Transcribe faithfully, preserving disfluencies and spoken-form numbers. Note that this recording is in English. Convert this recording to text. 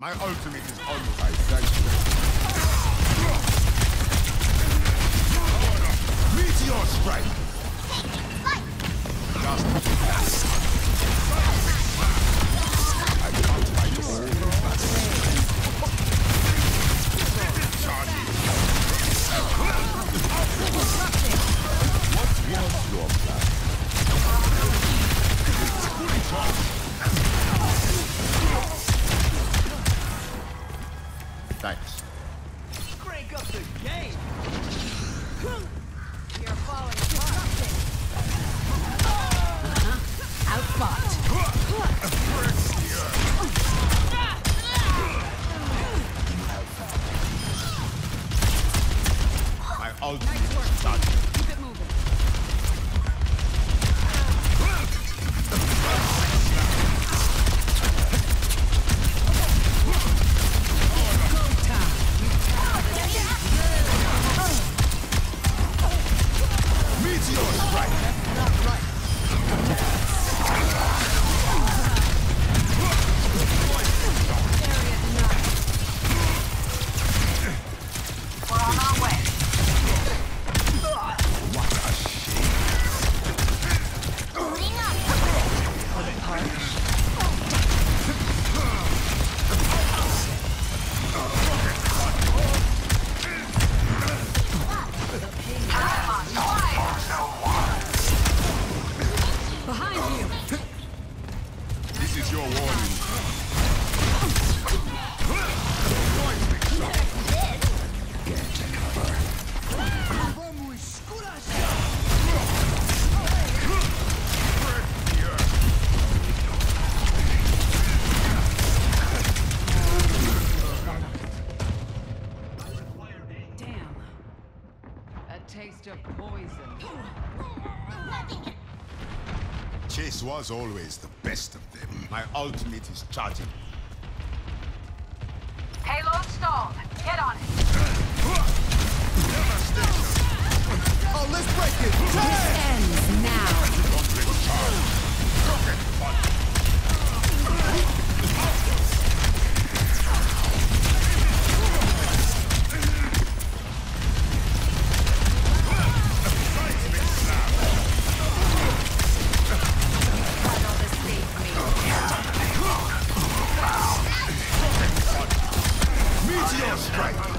My ultimate is almost I thank you. Meteor strike! Just I can't fight all Charging! What was your plan? It's fully charged! Thanks. Crank up the game! You're falling apart. Uh-huh. Outfought. My ultimate nice work. Started. Keep it moving. Meteor strike! That's not right. We're on our way. What a shame. Moving up. Put it hard. Behind you. This is your warning. Get to cover. Damn. A taste of poison. Chase was always the best of them. My ultimate is charging. Payload stalled. Get on it. Oh, let's break it! This ends now. Rocket punch! Meteor strike!